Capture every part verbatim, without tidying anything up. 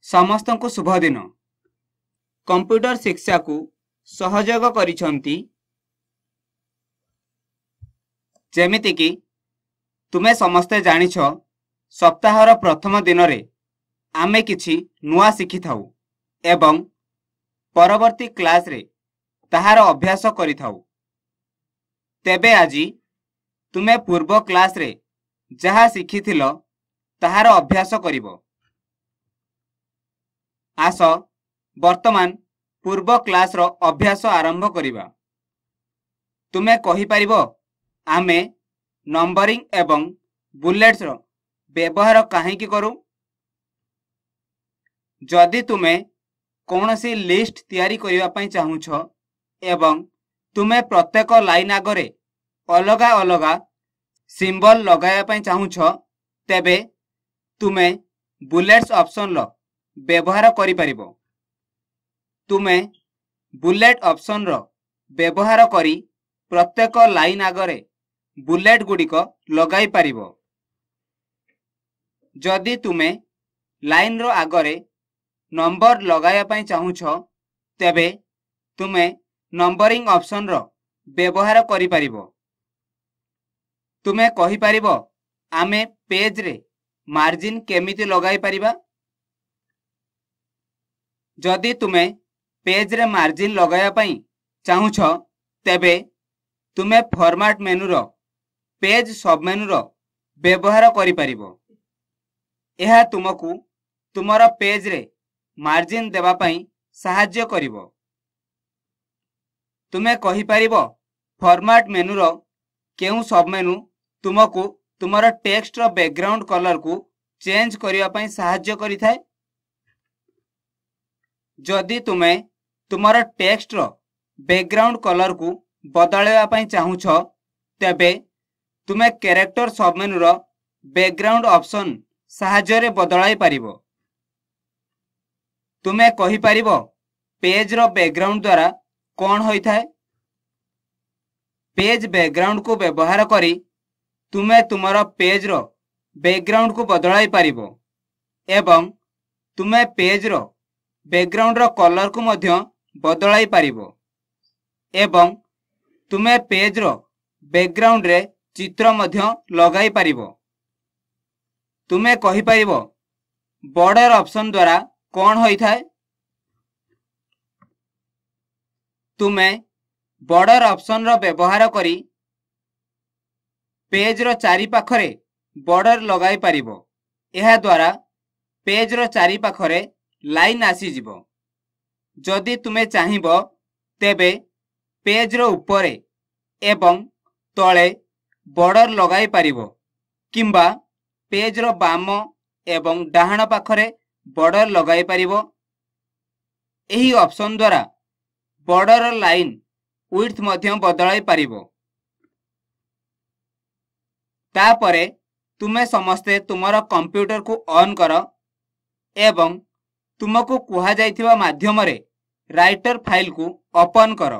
समस्त को शुभ दिन। कंप्यूटर शिक्षा को सहयोग करिसंती जेमिति कि तुमे समस्ते जानिछ सप्ताहर प्रथम दिन रे आमे किछि नुआ शिखि थाउ एवं परवर्ती क्लास रे ताहार अभ्यास करि थाउ। तेबे आजी तुमे पूर्व क्लास रे जहा शिखिथिलो ताहार अभ्यास करिवो। आस वर्तमान पूर्व क्लास रो अभ्यास आरंभ करिबा। तुमे कहि परिबो आमे नंबरिंग एवं बुलेट्स रो व्यवहार काहे कि करू। जदि तुमे कौनसी लिस्ट तैयारी करिवा पई चाहुछ एवं तुमे प्रत्येक लाइन आगरे अलगा अलगा सिंबल लगाया पई चाहुछ तेबे तुमे बुलेट्स ऑप्शन लो व्यवहार करि परिबो। तुमे बुलेट ऑप्शन रो व्यवहार करी प्रत्येक लाइन आगरे बुलेट गुड़िक लगाई परिबो। जदि तुमे लाइन रो आगरे नंबर लगाया पई चाहुछ तेबे तुमे नंबरिंग ऑप्शन रो व्यवहार करि परिबो। तुमे कहि परिबो आमे पेज रे मार्जिन केमिति लगाई परिबा। जदि तुमे पेज रे मार्जिन लगाया पई चाहुछ तेबे तुमे फॉर्मेट मेनू रो पेज सब मेनू रो व्यवहार करि परिबो। एहा तुमको तुमर पेज रे मार्जिन देवा पई सहाय्य करिवो। तुमे कहि परिबो फॉर्मेट मेनू रो केउ सब मेनू तुमको तुमर टेक्स्ट रो बैकग्राउंड कलर को चेंज करिवा पई सहाय्य करिथाय। जदि तुमे तुमर टेक्स्ट रो बैकग्राउंड कलर को बदलवा पई चाहुछ तेबे तुमे कैरेक्टर सब मेनू रो बैकग्राउंड ऑप्शन सहाय्य रे बदलाई परिबो। तुमे कहि परिबो पेज रो बैकग्राउंड द्वारा कोन होई थाए। पेज बैकग्राउंड को व्यवहार करी तुमे तुमर पेज रो बैकग्राउंड को बदलाई परिबो एवं तुमे पेज रो बैकग्राउंड रो कलर को मध्य बदलाई परिबो एवं तुमे पेज रो बैकग्राउंड रे चित्र मध्य लगाई परिबो। तुमे कहि परिबो बॉर्डर ऑप्शन द्वारा कोन होई थाए। तुमे बॉर्डर ऑप्शन रो व्यवहार करी पेज रो चारि पाखरे बॉर्डर लगाई परिबो। एहा द्वारा पेज रो चारि पाखरे लाइन आसी जिवो। जदि तुमे चाहिबो तेबे पेज रो ऊपरे एवं तळे बॉर्डर लगाई परिबो किंबा पेज रो बाम एवं डाहाण पाखरे बॉर्डर लगाई परिबो। एही ऑप्शन द्वारा बॉर्डर लाइन विड्थ मध्य बदलाई परिबो। तापरे तुमे समस्ते तुमर कंप्यूटर को ऑन कर एवं तुमको कुहा जाइथिबा माध्यम रे राइटर फाइल को ओपन कर।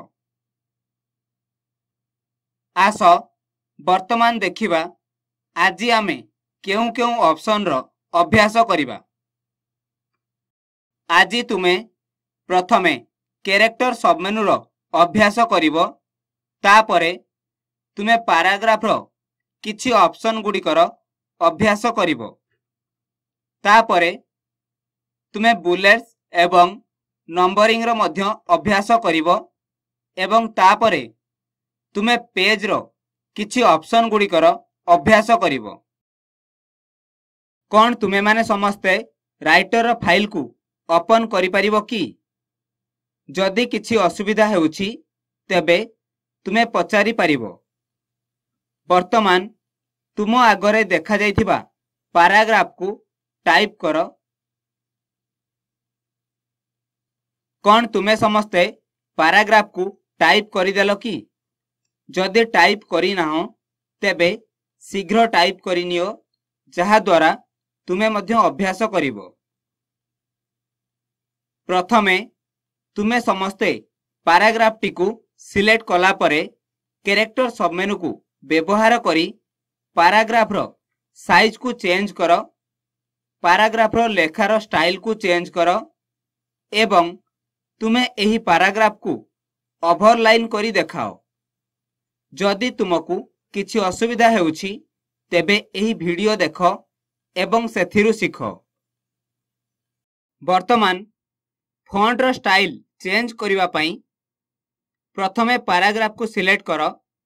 आस वर्तमान देखिबा आजी आमे केउ केउ ऑप्शन रो अभ्यास करिबा। आजी तुमे प्रथमे कैरेक्टर सब मेनू रो अभ्यास करिवो। तापरे तुमे पैराग्राफ रो किछि ऑप्शन गुडी कर अभ्यास करिवो। तापरे तुमे बुलेट्स एवं नंबरिंग रो मध्य अभ्यास करिवो एवं तापरे तुमे पेज रो किछि ऑप्शन गुडी कर अभ्यास करिवो। कोन तुमे माने समस्ते राइटर रो फाइल को ओपन करि परिवो कि? जदि किछि असुविधा हेउछि तेबे तुमे पचारि परिवो। वर्तमान तुम आगरे देखा जाइथिबा पैराग्राफ को टाइप कर। कोन तुमे समस्ते पैराग्राफ को टाइप करि देलो कि? जदि टाइप करि नाहो तेबे शीघ्र टाइप करि नियो जहा द्वारा तुमे मध्य अभ्यास करिवो। प्रथमे तुमे समस्ते पैराग्राफ टी को सिलेक्ट कला परे कैरेक्टर सब मेनू को व्यवहार करी पैराग्राफ रो साइज को चेंज कर पैराग्राफ रो लेखार स्टाइल को चेंज कर एवं तुमे एही पैराग्राफ को ओवरलाइन करी देखाओ। जदि तुमको किछि असुविधा हेउछि तेबे एही वीडियो देख एवं सेथिरु सिख। वर्तमान फॉन्ट रो स्टाइल चेंज करिवा पई प्रथमे पैराग्राफ को सिलेक्ट कर।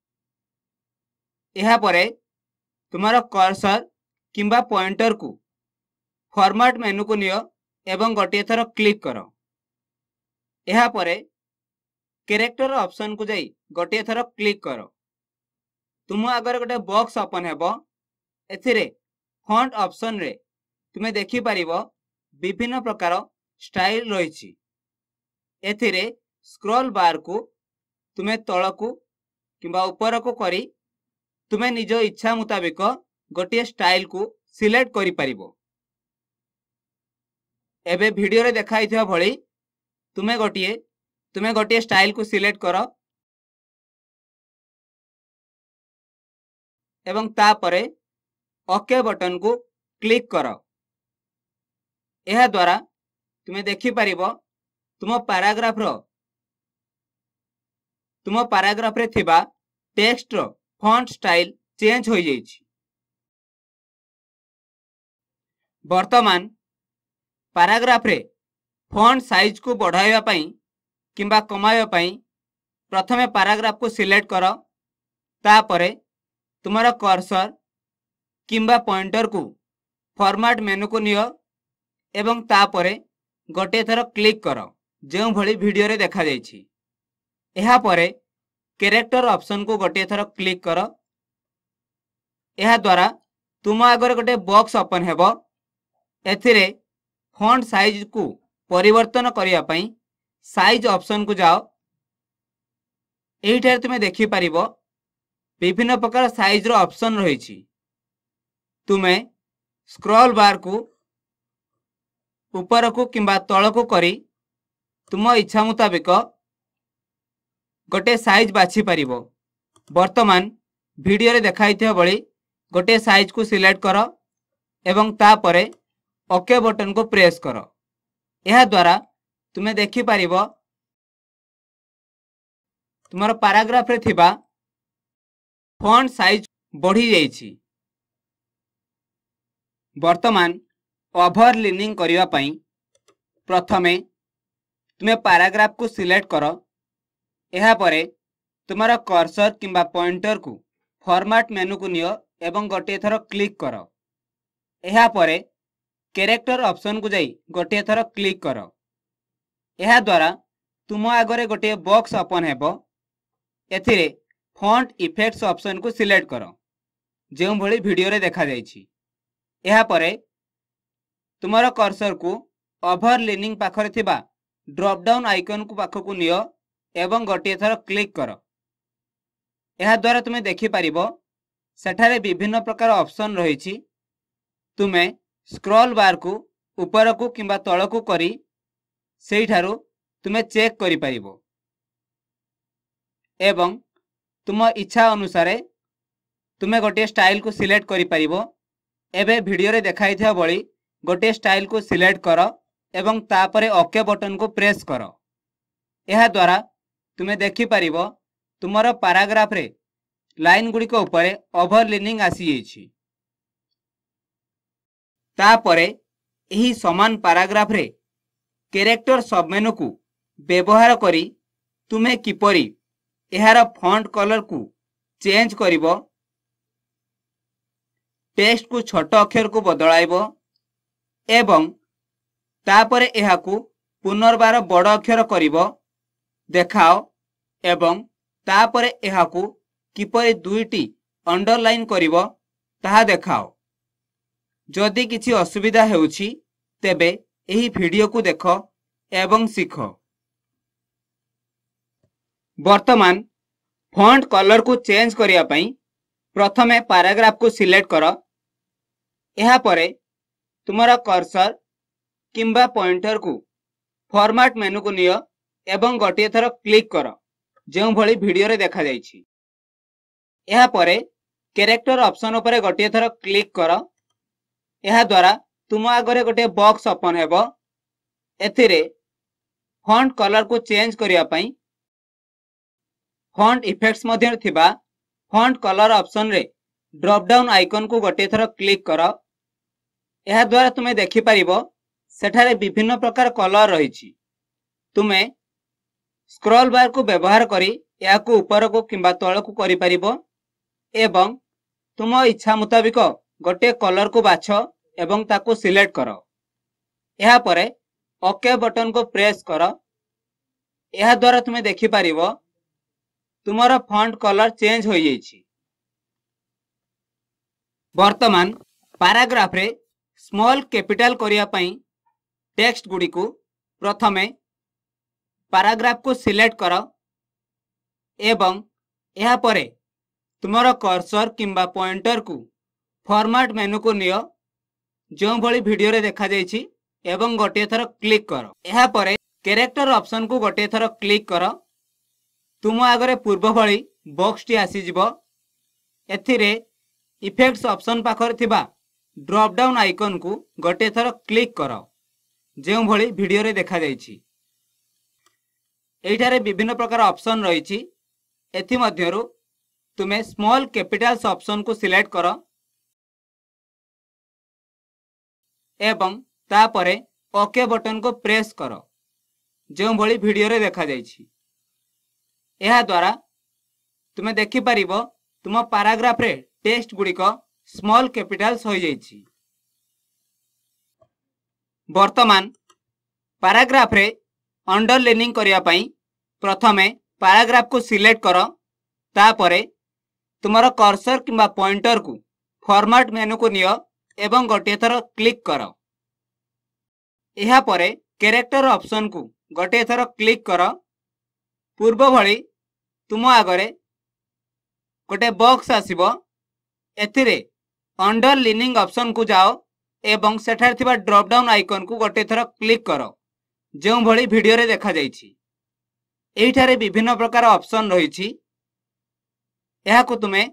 एहा परे तुम्हारा कर्सर किंबा पॉइंटर को फॉर्मेट मेनू को नियो एवं गोटे थर क्लिक कर। एहा परे कैरेक्टर ऑप्शन को जाई गोटे थर क्लिक कर। तुम अगर गोटे बॉक्स ओपन हेबो एथिरे फॉन्ट ऑप्शन रे तुमे देखि परिबो विभिन्न प्रकार स्टाइल रहिछि। एथिरे स्क्रॉल बार को तुमे तळकू किंबा ऊपर को करी तुमे निज इच्छा मुताबिक गोटे स्टाइल को सिलेक्ट करि परिबो। एबे वीडियो रे देखाई थिया भली तुमे गोटे तुमे गोटे स्टाइल को सिलेक्ट कर एवं तापरे ओके बटन को क्लिक कर। एहा द्वारा तुमे देखि परिबो तुम पैराग्राफ रो तुम पैराग्राफ रे थिबा टेक्स्ट रो फॉन्ट स्टाइल चेंज हो जाइछि। वर्तमान पैराग्राफ रे फॉन्ट साइज को बढ़ाइबा पई किंबा कमाइबा पई प्रथमे पैराग्राफ को सिलेक्ट कर। तापरे तुम्हारा कर्सर किंबा पॉइंटर को फॉर्मेट मेनू को नियो एवं तापरे गोटे थर क्लिक कर जो भली वीडियो रे देखा जाइछि। एहा परे कैरेक्टर ऑप्शन को गोटे थर क्लिक कर। एहा द्वारा तुम आगर गोटे बॉक्स ओपन हेबो एथिरे फॉन्ट साइज को परिवर्तन करिया पई साइज ऑप्शन को जाओ। एहिठार तुमे देखि परिबो विभिन्न प्रकार साइज रो ऑप्शन रहिछि। तुमे स्क्रॉल बार को ऊपर को किंबा तळ को करी तुम इच्छा मुताबिक गोटे साइज बाछि परिबो। वर्तमान वीडियो रे देखाई थिया बळी गोटे साइज को सिलेक्ट कर एवं तापरे ओके बटन को प्रेस कर। एहा द्वारा तुमे देखि परिबो तुम्हारा पैराग्राफ रे थिबा फॉन्ट साइज बढ़ी जाइछि। वर्तमान ओवरलाइनिंग करिवा पई प्रथमे तुमे पैराग्राफ को सिलेक्ट कर। एहा परे तुम्हारा कर्सर किंबा पॉइंटर को फॉर्मेट मेनू को नियो एवं गोटे थर क्लिक कर। एहा परे कैरेक्टर ऑप्शन को जाई गोटे थर क्लिक कर। एहा द्वारा तुम आगरे गोटे बॉक्स ओपन हेबो एथिरे फॉन्ट इफेक्ट्स ऑप्शन को सिलेक्ट कर जो भली वीडियो रे देखा जाइछि। एहा परे तुम्हारा कर्सर को ओवरलाइनिंग पाखरे थिबा ड्रॉप डाउन आइकन को पाख को नियो एवं गोटे थर क्लिक कर। एहा द्वारा तुमे देखि परिबो सेठारे विभिन्न प्रकार ऑप्शन रहिछि। तुमे स्क्रॉल बार को ऊपर को किंबा तळ को करी सेठारो तुमे चेक करि परिबो एवं तुम इच्छा अनुसार तुमे गोटे स्टाइल को सिलेक्ट करि परिबो। एबे वीडियो रे देखाई थिया बळी गोटे स्टाइल को सिलेक्ट कर एवं तापरे ओके बटन को प्रेस कर। एहा द्वारा तुमे देखि परिबो तुमरो पैराग्राफ रे लाइन गुडी को ऊपर ओवरलाइनिंग आसी जाइछि। तापरे एही समान पैराग्राफ रे कैरेक्टर सब मेनू को व्यवहार करी तुमे किपरि एहार फॉन्ट कलर को चेंज करिवो, टेक्स्ट को छोट अक्षर को बदलाइबो एवं तापरे एहाकू पुनर्बार बड़ अक्षर करिवो देखाओ एवं तापरे एहाकू किपरि दुईटी अंडरलाइन करिवो ताहा देखाओ। जदि किछि असुविधा हेउछि तेबे एही वीडियो को देखो एवं सीखो। वर्तमान फॉन्ट कलर को चेंज करिया पई प्रथमे पैराग्राफ को सिलेक्ट कर। एहा परे तुम्हारा कर्सर किंबा पॉइंटर को फॉर्मेट मेनू को नियो एवं गोटे थर क्लिक कर जो भली वीडियो रे देखा जाइछि। एहा परे कैरेक्टर ऑप्शन उपरे गोटे थर क्लिक कर। एहा द्वारा तुम आगे गोटे बॉक्स ओपन हेबो। एथिरे फॉन्ट कलर को चेंज करिया पई फॉन्ट इफेक्ट्स मध्य थिबा फॉन्ट कलर ऑप्शन रे ड्रॉप डाउन आइकन को गोटे थर क्लिक कर। यह द्वारा तुम्हें देखि परिबो सेठारे विभिन्न प्रकार कलर रही। तुम्हें स्क्रॉल बार को व्यवहार करी या को ऊपर को किंबा तल को करि परिबो एवं तुम इच्छा मुताबिक गोटे कलर को बाछ एवं ताको सिलेक्ट कर। यह परे ओके बटन को प्रेस कर। यह द्वारा तुम्हें देखि परिबो तुमरा फॉन्ट कलर चेंज हो जाइछि। वर्तमान पैराग्राफ रे स्मॉल कैपिटल करिया पई टेक्स्ट गुडी को प्रथमे पैराग्राफ को सिलेक्ट कर एवं यह परे तुमरा कर्सर किंबा पॉइंटर को फॉर्मेट मेनू को नियो जो भली वीडियो रे देखा जाइछि एवं गोटे थर क्लिक कर। यह परे कैरेक्टर ऑप्शन को गोटे थर क्लिक कर। तुम आगरे पूर्व भली बॉक्स टी आसी जिवो। एथिरे इफेक्ट्स ऑप्शन पाखर थिबा ड्रॉप डाउन आइकन को गोटे थर क्लिक कर जो भली वीडियो रे देखा जाइछि। एठारे विभिन्न प्रकार ऑप्शन रही। एथि मध्यरु तुमे स्मॉल कैपिटल्स ऑप्शन को सिलेक्ट कर एवं तापरे ओके बटन को प्रेस कर जो भली वीडियो रे देखा जाइछि। यह द्वारा तुमे देखि परिबो तुम पैराग्राफ रे टेक्स्ट गुडी को स्मॉल कैपिटल्स हो जाइछि। वर्तमान पैराग्राफ रे अंडरलाइनिंग करिया पई प्रथमे पैराग्राफ को सिलेक्ट कर। तापरे तुमरा कर्सर किंबा पॉइंटर को फॉर्मेट मेनू को नियो एवं गोटे थर क्लिक कर। यह परे कैरेक्टर ऑप्शन को गोटे थर क्लिक कर। पूर्व भली तुम आगरे गोटे बॉक्स आसीबो। एथिरे अंडरलाइनिंग ऑप्शन को जाओ एवं सेठार थिबा ड्रॉप डाउन आइकन को गोटे थर क्लिक कर जो भली वीडियो रे देखा जाइछि। एठारे विभिन्न प्रकार ऑप्शन रही। यह को तुमे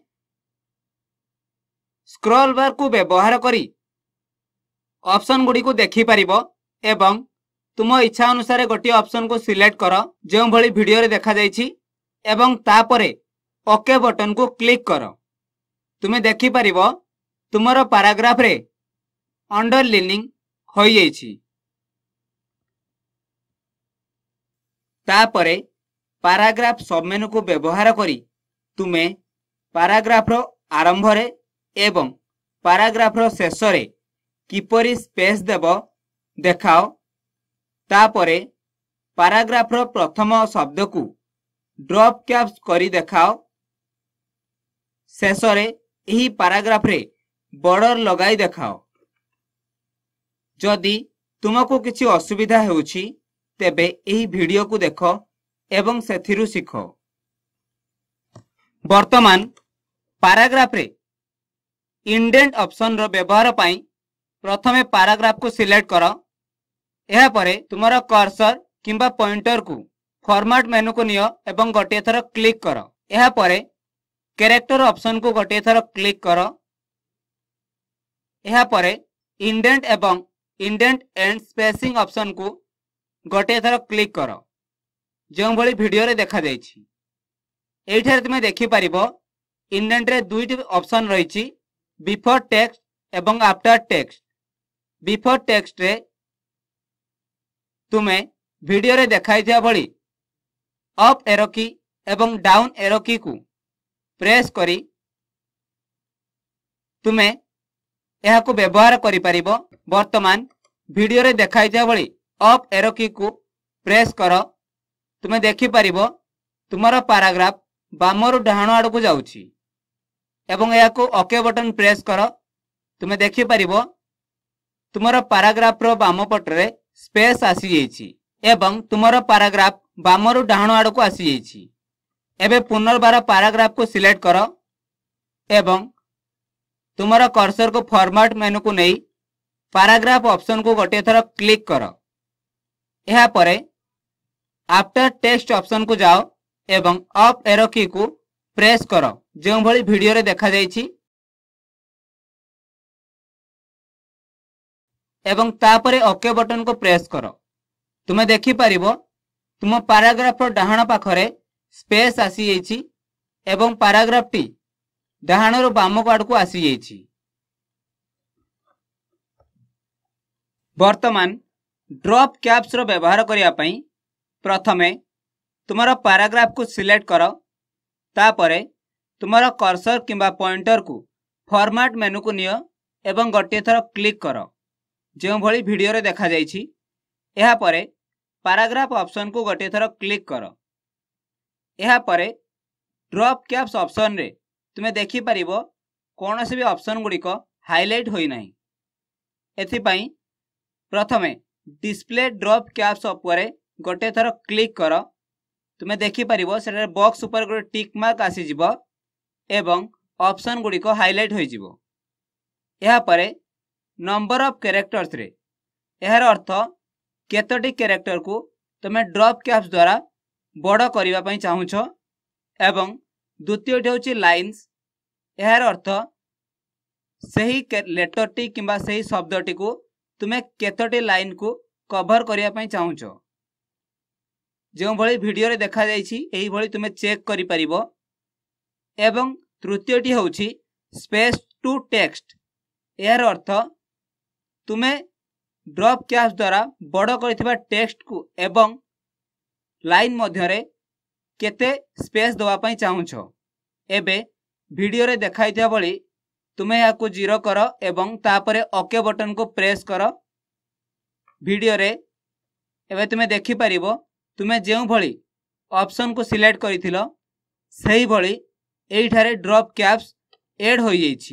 स्क्रॉल बार को व्यवहार करी ऑप्शन गुडी को देखि परिबो एवं तुम इच्छा अनुसार गोटे ऑप्शन को सिलेक्ट कर जो भली वीडियो रे देखा जाइछि एवं तापरे ओके बटन को क्लिक कर। तुमे देखि परिबो तुमरो पैराग्राफ रे अंडरलाइनिंग हो जाइछि। तापरे पैराग्राफ सबमेनू को व्यवहार करी तुमे पैराग्राफ रो आरंभ रे एवं पैराग्राफ रो शेष रे किपरि स्पेस देबो देखाओ। तापरे पैराग्राफ रो प्रथम शब्द को ड्रॉप कैप्स करी देखाओ। शेष रे एही पैराग्राफ रे बॉर्डर लगाई देखाओ। जदि तुमको किछि असुविधा हेउछि तेबे एही वीडियो को देखो एवं सेथिरु सिखो। वर्तमान पैराग्राफ रे इंडेंट ऑप्शन रो व्यवहार पाई प्रथमे पैराग्राफ को सिलेक्ट कर। यह परे तुमरा कर्सर किंबा पॉइंटर को फॉर्मेट मेनू को नियो एवं गोटे थर क्लिक कर। यह परे कैरेक्टर ऑप्शन को गोटे थर क्लिक कर। यह परे इंडेंट एवं इंडेंट एंड स्पेसिंग ऑप्शन को गोटे थर क्लिक कर जो भली वीडियो रे देखा जाइछि। एठारे तुमे देखि परिबो इंडेंट रे दुईटी ऑप्शन रही। बिफोर टेक्स्ट एवं आफ्टर टेक्स्ट। बिफोर टेक्स्ट रे तुमे वीडियो रे देखाई दिया भली अप एरो की एवं डाउन एरो की को प्रेस करी तुमे यह को व्यवहार करि परिबो। वर्तमान वीडियो रे देखाई दिया भली अप एरो की को प्रेस कर। तुमे देखि परिबो तुमरा पैराग्राफ बामरु डाहाण आड़ को जाउछि एवं यह को ओके बटन प्रेस कर। तुमे देखि परिबो तुमरा पैराग्राफ रो बाम पटरे स्पेस आसी जाइछि एवं तुमरा पैराग्राफ बामरु डाहाण आड़ को आसी जाइछि। एबे पुनर्बार पैराग्राफ को सिलेक्ट कर एवं तुमरा कर्सर को फॉर्मेट मेनू को नहीं पैराग्राफ ऑप्शन को गोटे थर क्लिक कर। यह परे आफ्टर टेक्स्ट ऑप्शन को जाओ एवं अप एरो की को प्रेस कर जो भली वीडियो रे देखा जाइछि। एवं तापरे ओके बटन को प्रेस कर। तुमे देखि पारिबो तुम पैराग्राफ डाहाण पाखरे स्पेस आसी जाइछि एवं पैराग्राफ टी डाहाण रो बाम आड़ को आसी जाइछि। वर्तमान ड्रॉप कैप्स रो व्यवहार करिया पई प्रथमे तुमरो पैराग्राफ को सिलेक्ट कर, तापरे तुमरो कर्सर किंबा पॉइंटर को फॉर्मेट मेनू को नियो एवं गोटे थर क्लिक कर जो भली वीडियो रे देखा जाइछि। एहा परे पैराग्राफ ऑप्शन को गोटे थर क्लिक कर। एहा परे ड्रॉप कैप्स ऑप्शन रे तुमे देखि परिबो कोनोसी भी ऑप्शन गुडी को हाईलाइट होई नाही। एथि पई प्रथमे डिस्प्ले ड्रॉप कैप्स उपरे गोटे थर क्लिक कर। तुमे देखि परिबो सेटा बॉक्स ऊपर गोटे टिक मार्क आसी जिवो एवं ऑप्शन गुडी को हाईलाइट होई जिवो। एहा परे नंबर ऑफ कैरेक्टर्स रे एहार अर्थ केतोटी कैरेक्टर को तुमे ड्रॉप कैप्स द्वारा बड़ करिवा पई चाहुछो एवं द्वितीयटी होची लाइन्स। एहार अर्थ सही लेटर टी किंबा सही शब्दटी को तुमे केतोटी लाइन को कवर करिया पई चाहुछो। जो भली वीडियो रे देखा जाइछि एही भली तुमे चेक करि परिबो। एवं तृतीयटी होछि स्पेस टू टेक्स्ट। एहार अर्थ तुमे ड्रॉप कैप्स द्वारा बड़ करथिबा टेक्स्ट को एवं लाइन मध्य रे केते स्पेस दवा पई चाहुछो। एबे वीडियो रे देखाइथिया भली तुमे याकू जीरो कर एवं तापरे ओके बटन को प्रेस कर। वीडियो रे एबे तुमे देखि परिबो तुमे जेउ भली ऑप्शन को सिलेक्ट करिथिलो सही भली एही ठारे ड्रॉप कैप्स ऐड होई जाइछि।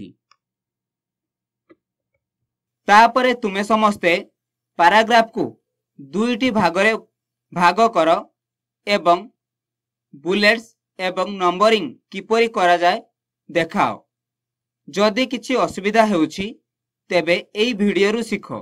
तापरे तुमे समस्ते पैराग्राफ को दुईटी भागरे भाग कर एवं बुलेट्स एवं नंबरिंग किपरि करा जाय देखाओ। जदि किछि असुविधा हेउछि तेबे एई वीडियो रु सिखो।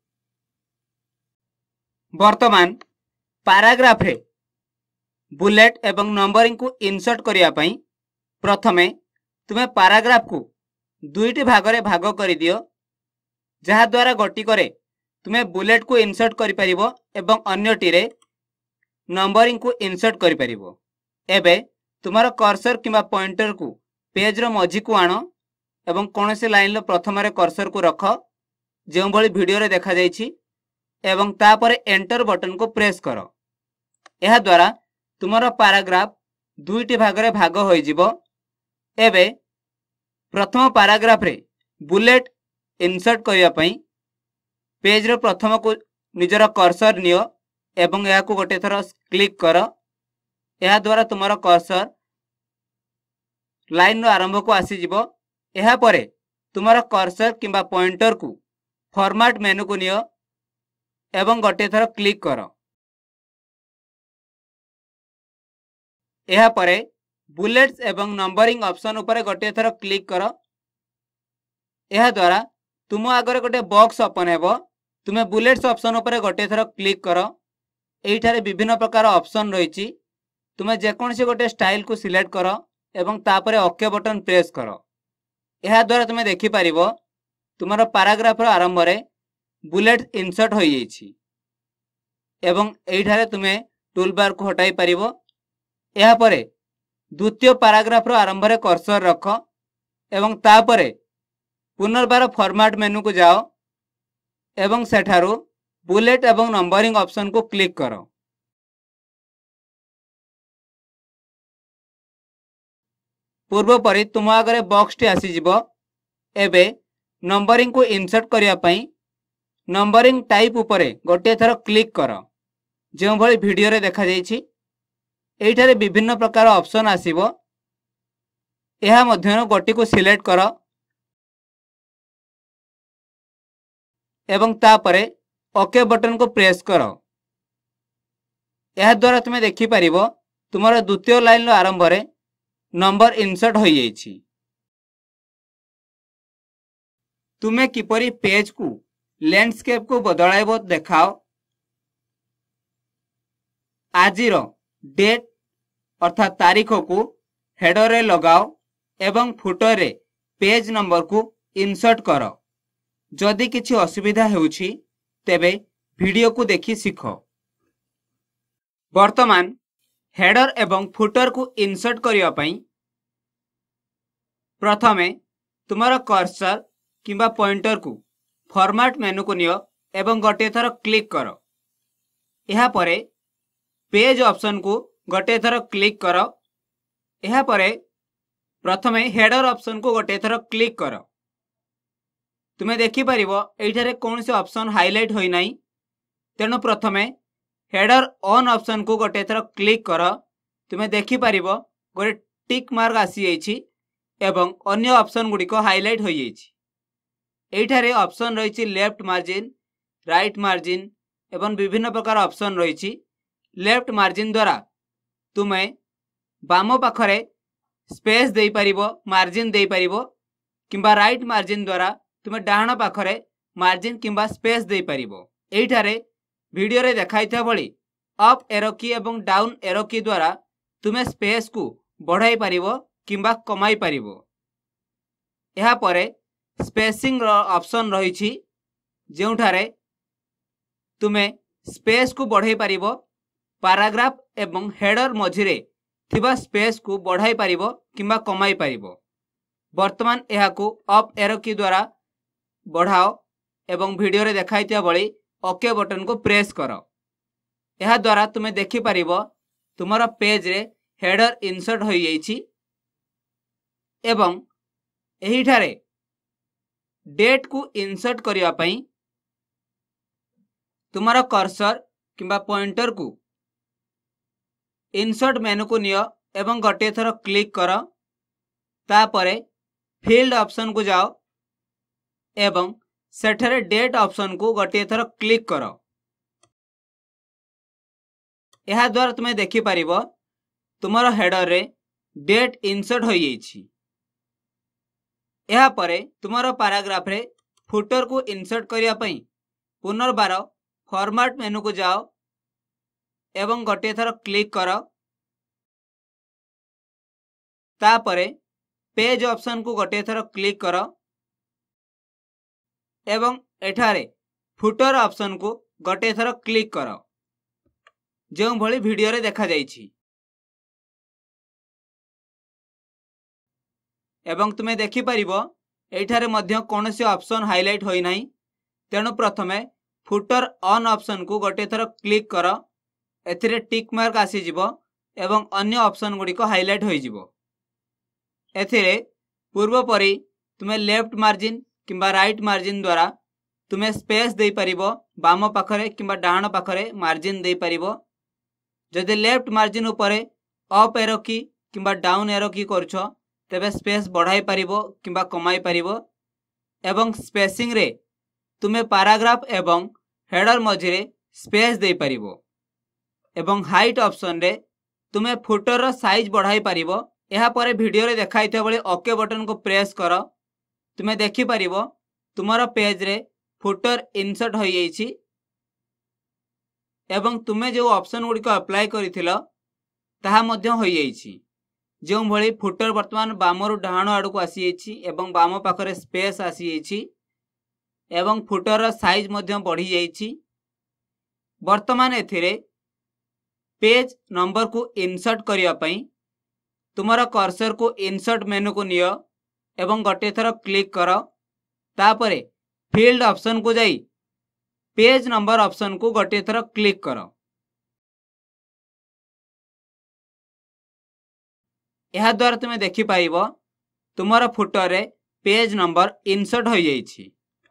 वर्तमान पैराग्राफ रे बुलेट एवं नंबरिंग को इंसर्ट करिया पई प्रथमे तुमे पैराग्राफ को दुईटी भागरे भाग करि दियो, जहा द्वारा गोटी करे तुमे बुलेट को इंसर्ट करि परिबो एवं अन्यटी रे नंबरिंग को इंसर्ट करि परिबो। एबे तुमारो कर्सर किंबा पॉइंटर को पेज रो मझी को आनो एवं कोनोसी लाइन लो प्रथम रे कर्सर को रख जेउ भली वीडियो रे देखा जाइछि एवं तापरे एंटर बटन को प्रेस करो। एहा द्वारा तुमारो पैराग्राफ दुईटी भागरे भाग होई जिवो। एबे प्रथम पैराग्राफ रे बुलेट इंसर्ट करिया पई पेज रो प्रथम को निजर कर्सर नियो एवं या को गोटे थर क्लिक कर। एहा द्वारा तुमारो कर्सर लाइन रो आरंभ को आसी जिवो। एहा परे तुमारो कर्सर किंबा पॉइंटर को फॉर्मेट मेनू को नियो एवं गोटे थर क्लिक कर। एहा परे बुलेट्स एवं नंबरिंग ऑप्शन ऊपर गोटे थर क्लिक कर। एहा द्वारा तुम आगरे गोटे बॉक्स ओपन हेबो। तुमे बुलेट्स ऑप्शन ऊपर गोटे थर क्लिक कर। एही ठारे विभिन्न प्रकार ऑप्शन रहिछि। तुमे जेकोनसी गोटे स्टाइल को सिलेक्ट कर एवं तापरे ओके बटन प्रेस कर। एहा द्वारा तुमे देखि परिबो तुमारो पैराग्राफ रो आरंभ रे बुलेट इंसर्ट होई जाइछि एवं एही ठारे तुमे टूल बार को हटाई परिबो। एहा परे द्वितीय पैराग्राफ रो आरंभ रे कर्सर रख एवं तापरे पुनर्बार फॉर्मेट मेनू को जाओ एवं सेठारु बुलेट एवं नंबरिंग ऑप्शन को क्लिक करो। पूर्व परि तुम आगरे बॉक्स टी आसी जिवो। एबे नंबरिंग को इंसर्ट करिया पई नंबरिंग टाइप उपरे गोटे थर क्लिक कर जो भली वीडियो रे देखा जाइछि। एही ठारे विभिन्न प्रकार ऑप्शन आसीबो। एहा मध्यनो गोटी को सिलेक्ट कर एवं तापरे ओके बटन को प्रेस कर। एहा द्वारा तुमे देखि परिबो तुमरो द्वितीय लाइन रो आरंभ रे नंबर इंसर्ट होई जाइछि। तुमे किपरि पेज को लैंडस्केप को बदलाइबो देखाओ। आजिरो डेट अर्थात तारीख को हेडर रे लगाओ एवं फुटर रे पेज नंबर को इंसर्ट करो। जदि किछि असुविधा हेउछि तेबे वीडियो को देखि सिख। वर्तमान हेडर एवं फुटर को इंसर्ट करिया पई प्रथमे तुमर कर्सर किंबा पॉइंटर को फॉर्मेट मेनू को नियो एवं गोटे थर क्लिक कर। यहा परे पेज ऑप्शन को गोटे थर क्लिक कर। यहा परे प्रथमे हेडर ऑप्शन को गोटे थर क्लिक कर। तुम्हें देखि परिबो एठारे कौन से ऑप्शन हाईलाइट होई नाही, तेणु प्रथमे हेडर ऑन ऑप्शन को गोटे थर क्लिक कर। तुम्हें देखि परिबो गोटे टिक मार्क आसी जाइछि एवं अन्य ऑप्शन गुडी को हाईलाइट होई जाइछि। एठारे ऑप्शन रहिछि लेफ्ट मार्जिन, राइट मार्जिन एवं विभिन्न प्रकार ऑप्शन रहिछि। लेफ्ट मार्जिन द्वारा तुम्हें बाम पाखरे स्पेस देई परिबो, मार्जिन देई परिबो, किंबा राइट मार्जिन द्वारा तुम्हें डाहाण पाखरे मार्जिन किंबा स्पेस देई परिबो। एठारे वीडियो रे देखाइथा भली अप एरो की एवं डाउन एरो की द्वारा तुम्हें स्पेस को बढ़ाई परिबो किंबा कमाई परिबो। यहा परे स्पेसिंग ऑप्शन रहिछि, जेउठारे तुम्हें स्पेस को बढ़ाई परिबो, पैराग्राफ एवं हेडर मझिरे थिबा स्पेस को बढ़ाई परिबो किंबा कमाई परिबो। वर्तमान यहा को अप एरो की द्वारा बढ़ाओ एवं वीडियो रे देखाइता बळी ओके बटन को प्रेस कर। यहा द्वारा तुम्हें देखि परिबो तुमर पेज रे हेडर इंसर्ट होई जाइछि एवं एही ठारे डेट को इंसर्ट करिया पई तुमर कर्सर किंबा पॉइंटर को इंसर्ट मेनू को नियो एवं गोटे थर क्लिक कर। तापरे फील्ड ऑप्शन को जाओ एवं सेठरे डेट ऑप्शन को गोटे थर क्लिक कर। यहा द्वारा तुम्हें देखि परिबो तुमर हेडर रे डेट इंसर्ट होई जाइछि। यहा परे तुमर पैराग्राफ रे फुटर को इंसर्ट करिया पई पुनर्बार फॉर्मेट मेनू को जाओ एवं गोटे थर क्लिक कर। तापरे पेज ऑप्शन को गोटे थर क्लिक कर एवं एठारे फुटर ऑप्शन को गोटे थर क्लिक कर, जो भली वीडियो रे देखा जाइछि। एवं तुम्हें देखि परिबो एठारे मध्य कोनोसी ऑप्शन हाईलाइट होई नाही, तेणु प्रथमे फुटर ऑन ऑप्शन को गोटे थर क्लिक कर। एथिरे टिक मार्क आसी जिवो एवं अन्य ऑप्शन गुडी को हाईलाइट होई जिवो। एथिरे पूर्व परी तुम्हें लेफ्ट मार्जिन किंबा राइट मार्जिन द्वारा तुम्हें स्पेस दे परिबो, बाम पाखरे किंबा डाहाण पाखरे मार्जिन दे परिबो। जदि लेफ्ट मार्जिन उपरे अप एरो की किंबा डाउन एरो की करछो तेबे स्पेस बढ़ाई परिबो किंबा कमाई परिबो। एवं स्पेसिंग रे तुम्हें पैराग्राफ एवं हेडर मझिरे स्पेस दे परिबो। एवं हाइट ऑप्शन रे तुम्हें फुटर रो साइज बढ़ाई परिबो। यहा परे वीडियो रे देखाइथा बळे ओके बटन को प्रेस कर। तुम्हें देखि परिबो तुमर पेज रे फुटर इंसर्ट होई जाइछि एवं तुम्हें जो ऑप्शन गुडी को अप्लाई करिथिलो ताहा मध्य होई जाइछि। जो भली फुटर वर्तमान बामरु डाहाण आडू को आसी जाइछि एवं बाम पाखरे स्पेस आसी जाइछि एवं फुटर रो साइज मध्य बढ़ी जाइछि। वर्तमान एथिरे पेज नंबर को इंसर्ट करिया पई तुमर कर्सर को इंसर्ट मेनू को नियो एवं गोटे थर क्लिक कर। तापरे फील्ड ऑप्शन को जाई पेज नंबर ऑप्शन को गोटे थर क्लिक कर। यहा द्वारा तुम्हें देखि पाइबो तुमर फुटर रे पेज नंबर इंसर्ट होई जाइछि।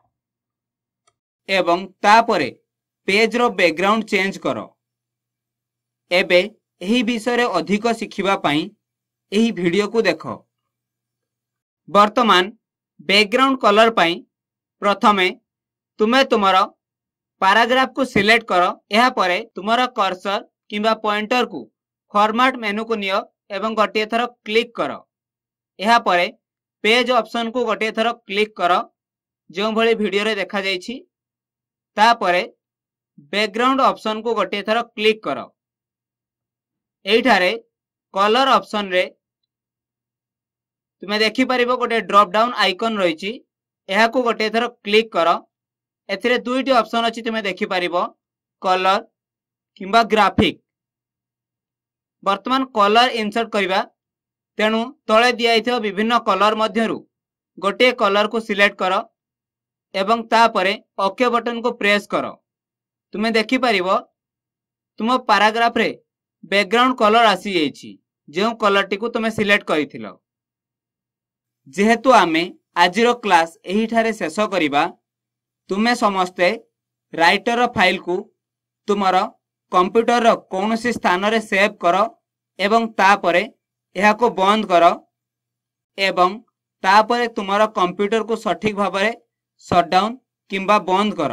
एवं तापरे पेज रो बैकग्राउंड चेंज करो। एबे एही विषय रे अधिक शिखिबा पई एही वीडियो को देखो। वर्तमान बैकग्राउंड कलर पई प्रथमे तुमे तुमर पैराग्राफ को सिलेक्ट करो। यहा परे तुमर कर्सर किंबा पॉइंटर को फॉर्मेट मेनू को नियो एवं गोटे थर क्लिक करो। यहा परे पेज ऑप्शन को गोटे थर क्लिक करो, जो भली वीडियो रे देखा जाइछि। तापरे बैकग्राउंड ऑप्शन को गोटे थर क्लिक करो। एठारे कलर ऑप्शन रे तुम्हें देखि परिबो गोटे ड्रॉप डाउन आइकन रहिछि। यह को गोटे थर क्लिक कर। एथिरे दुईटी ऑप्शन अछि तुमे देखि परिबो कलर किंबा ग्राफिक। वर्तमान कलर इंसर्ट करिबा तेणु तळे दियाइथिबा विभिन्न कलर मध्यरु गोटे कलर को सिलेक्ट कर एवं तापरे ओके बटन को प्रेस कर। तुमे देखि परिबो तुम पैराग्राफ रे बैकग्राउंड कलर आसी जाइछि जो कलर टी को तुमे सिलेक्ट करिथिलो। जेहेतु आमे आजिरो क्लास एही ठारे शेष करिबा तुमे समस्ते राइटर फाइल को तुमर कंप्यूटर रो कोनोसी स्थान रे सेव कर एवं तापरे यह को बंद कर एवं तापरे तुमर कंप्यूटर को सठिक भाव में शटडाउन किंबा बंद कर।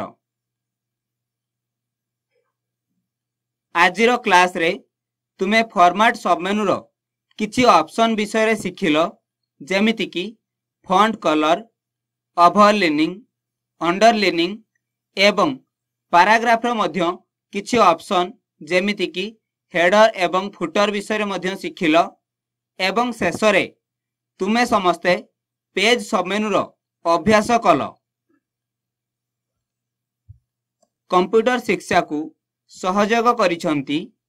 आजिरो क्लास रे तुमे फॉर्मेट सबमेनू रो किछि ऑप्शन विषय रे सिखिलो जेमिति कि फॉन्ट कलर, ओवरलाइनिंग, अंडरलाइनिंग एवं पैराग्राफ रो मध्य किछि ऑप्शन जेमिति कि हेडर एवं फुटर विषय रे मध्य सिखिलो एवं शेष रे तुमे समस्ते पेज सबमेनू रो अभ्यास कल। कंप्यूटर शिक्षा को सहयोग करिसंती